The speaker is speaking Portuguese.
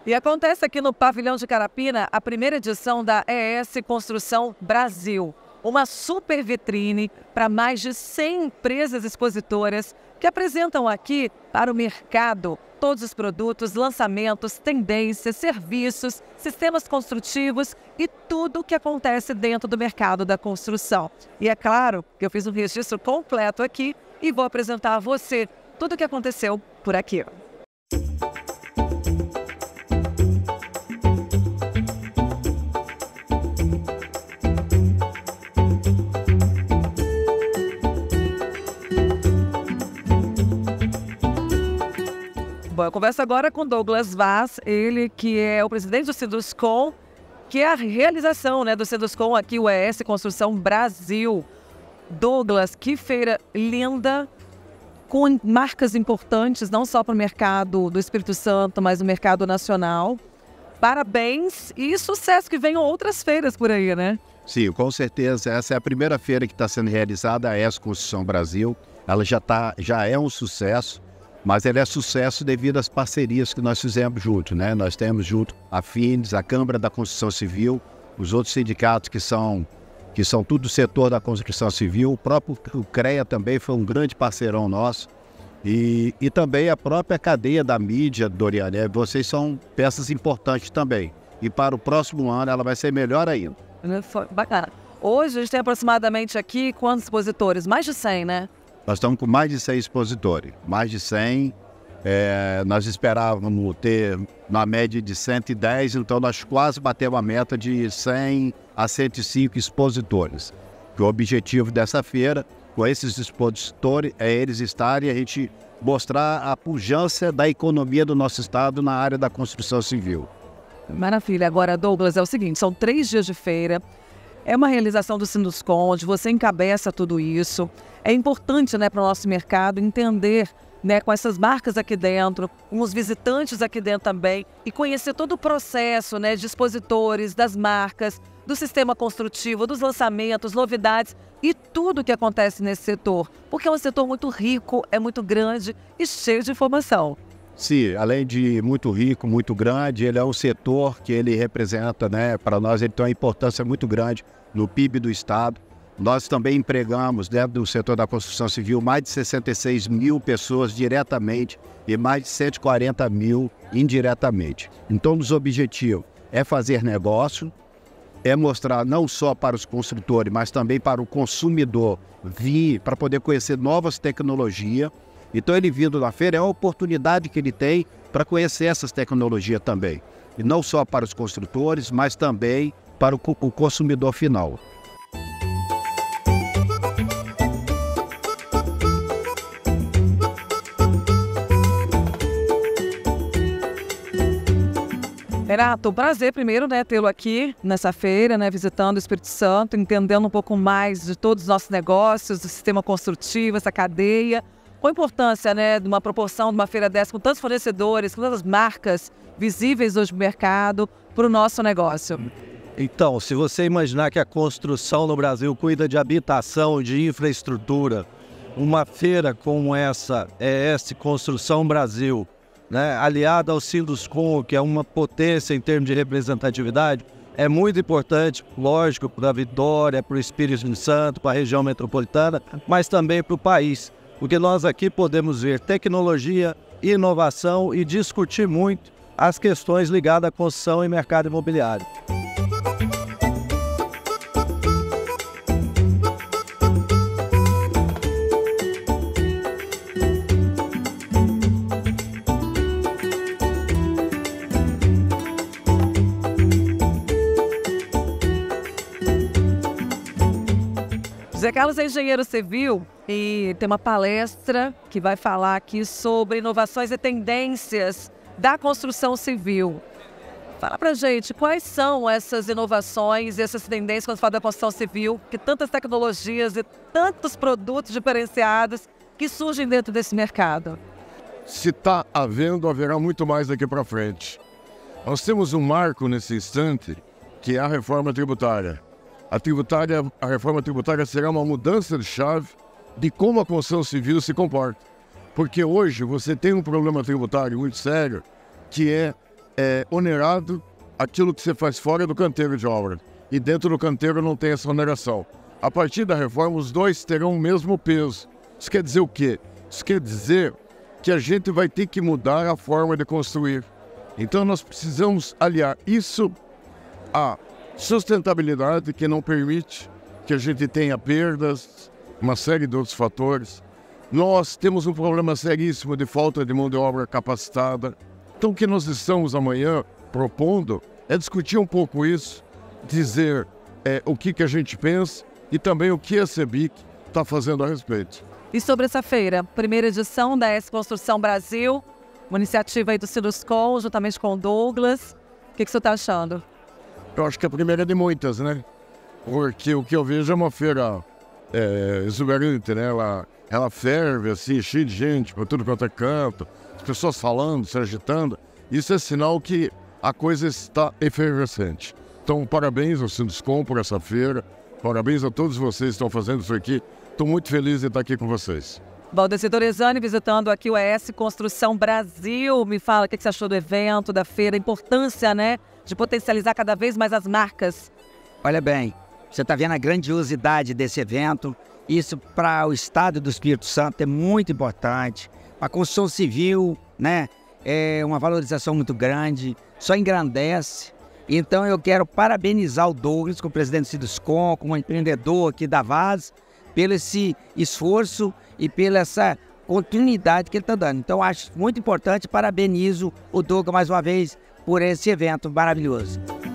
E acontece aqui no Pavilhão de Carapina a primeira edição da ES Construção Brasil, uma super vitrine para mais de 100 empresas expositoras que apresentam aqui para o mercado todos os produtos, lançamentos, tendências, serviços, sistemas construtivos e tudo o que acontece dentro do mercado da construção. E é claro que eu fiz um registro completo aqui e vou apresentar a você tudo o que aconteceu por aqui. Bom, eu converso agora com Douglas Vaz, ele que é o presidente do Sinduscon, que é a realização, do Sinduscon aqui, o ES Construção Brasil. Douglas, que feira linda, com marcas importantes, não só para o mercado do Espírito Santo, mas no mercado nacional. Parabéns e sucesso, que venham outras feiras por aí, né? Sim, com certeza. Essa é a primeira feira que está sendo realizada, a ES Construção Brasil. Ela já é um sucesso. Mas ele é sucesso devido às parcerias que nós fizemos junto, né? Nós temos junto a FINES, a Câmara da Construção Civil, os outros sindicatos que são tudo do setor da construção civil. O próprio CREA também foi um grande parceirão nosso. E também a própria cadeia da mídia, Doriane. Vocês são peças importantes também. E para o próximo ano ela vai ser melhor ainda. Bacana. Hoje a gente tem aproximadamente aqui quantos expositores? Mais de 100, né? Nós estamos com mais de 100 expositores, mais de 100, nós esperávamos ter na média de 110, então nós quase batemos a meta de 100 a 105 expositores. O objetivo dessa feira, com esses expositores, é eles estarem e a gente mostrar a pujança da economia do nosso estado na área da construção civil. Maravilha. Agora, Douglas, é o seguinte, são 3 dias de feira. É uma realização do Sinduscon, onde você encabeça tudo isso. É importante, para o nosso mercado entender, com essas marcas aqui dentro, com os visitantes aqui dentro também, e conhecer todo o processo, de expositores, das marcas, do sistema construtivo, dos lançamentos, novidades e tudo o que acontece nesse setor. Porque é um setor muito rico, é muito grande e cheio de informação. Sim, além de muito rico, muito grande, ele é um setor que ele representa, para nós ele tem uma importância muito grande no PIB do estado. Nós também empregamos, dentro do setor da construção civil, mais de 66 mil pessoas diretamente e mais de 140 mil indiretamente. Então, os objetivos é fazer negócio, é mostrar não só para os construtores, mas também para o consumidor vir para poder conhecer novas tecnologias. Então, ele vindo na feira é uma oportunidade que ele tem para conhecer essas tecnologias também. E não só para os construtores, mas também para o consumidor final. Renato, prazer primeiro, tê-lo aqui nessa feira, visitando o Espírito Santo, entendendo um pouco mais de todos os nossos negócios, do sistema construtivo, essa cadeia. Qual a importância, de uma proporção de uma feira dessa, com tantos fornecedores, com tantas marcas visíveis hoje no mercado, para o nosso negócio? Então, se você imaginar que a construção no Brasil cuida de habitação, de infraestrutura, uma feira como essa, ES Construção Brasil, aliada ao Sinduscon, que é uma potência em termos de representatividade, é muito importante, lógico, para a Vitória, para o Espírito Santo, para a região metropolitana, mas também para o país. Porque nós aqui podemos ver tecnologia, inovação e discutir muito as questões ligadas à construção e mercado imobiliário. José Carlos é engenheiro civil e tem uma palestra que vai falar aqui sobre inovações e tendências da construção civil. Fala pra gente, quais são essas inovações e essas tendências quando fala da construção civil, que tantas tecnologias e tantos produtos diferenciados que surgem dentro desse mercado? Se está havendo, haverá muito mais daqui para frente. Nós temos um marco nesse instante, que é a reforma tributária. A reforma tributária será uma mudança de chave de como a construção civil se comporta. Porque hoje você tem um problema tributário muito sério, que é onerado aquilo que você faz fora do canteiro de obra. E dentro do canteiro não tem essa oneração. A partir da reforma, os dois terão o mesmo peso. Isso quer dizer o quê? Isso quer dizer que a gente vai ter que mudar a forma de construir. Então nós precisamos aliar isso à sustentabilidade, que não permite que a gente tenha perdas, uma série de outros fatores. Nós temos um problema seríssimo de falta de mão de obra capacitada. Então o que nós estamos amanhã propondo é discutir um pouco isso, dizer o que a gente pensa e também o que a CEBIC está fazendo a respeito. E sobre essa feira, primeira edição da AES Construção Brasil, uma iniciativa aí do Sinduscon, juntamente com o Douglas. O que você está achando? Eu acho que a primeira é de muitas, né? Porque o que eu vejo é uma feira exuberante, né? Ela ferve, assim, cheia de gente, por tudo quanto é canto, as pessoas falando, se agitando. Isso é sinal que a coisa está efervescente. Então, parabéns ao Sinduscon por essa feira, parabéns a todos vocês que estão fazendo isso aqui. Estou muito feliz de estar aqui com vocês. Valdeci Dorizani visitando aqui o AES Construção Brasil. Me fala o que você achou do evento, da feira, a importância, né, de potencializar cada vez mais as marcas. Olha bem, você está vendo a grandiosidade desse evento. Isso para o estado do Espírito Santo é muito importante. A construção civil, né, é uma valorização muito grande, só engrandece. Então eu quero parabenizar o Douglas, como presidente do Sinduscon, como empreendedor aqui da VAS, pelo esse esforço e pela essa continuidade que ele está dando. Então acho muito importante, parabenizo o Douglas mais uma vez por esse evento maravilhoso.